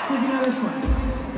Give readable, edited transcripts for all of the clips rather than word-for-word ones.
See if you know this one.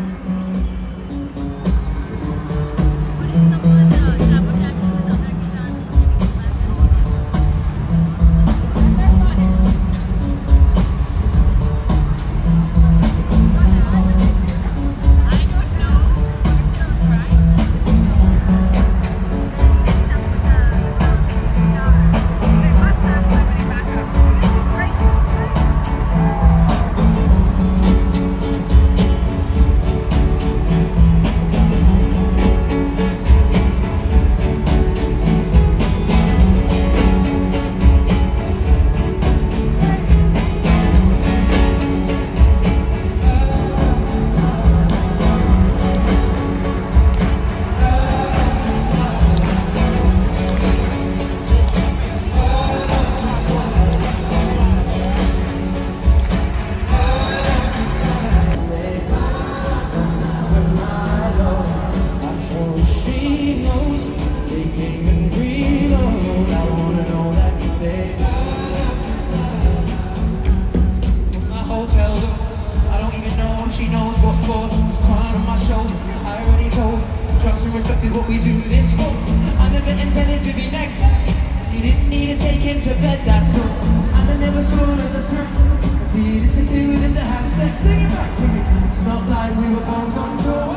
Trust and respect is what we do this for. I never intended to be next. You didn't need to take him to bed, that's all. And I never saw him as a threat until you disappeared with him to have sex. Sing it back to me. It's not like we were both on tour.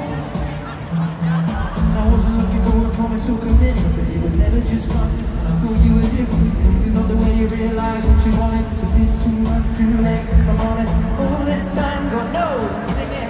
I wasn't looking for a promise or commitment, but it was never just fun. And I thought you were different. It's not the way you realise what you wanted. It's a bit too much, too late. I'm honest. All this time, God knows I'm singing.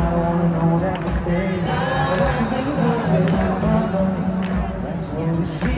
She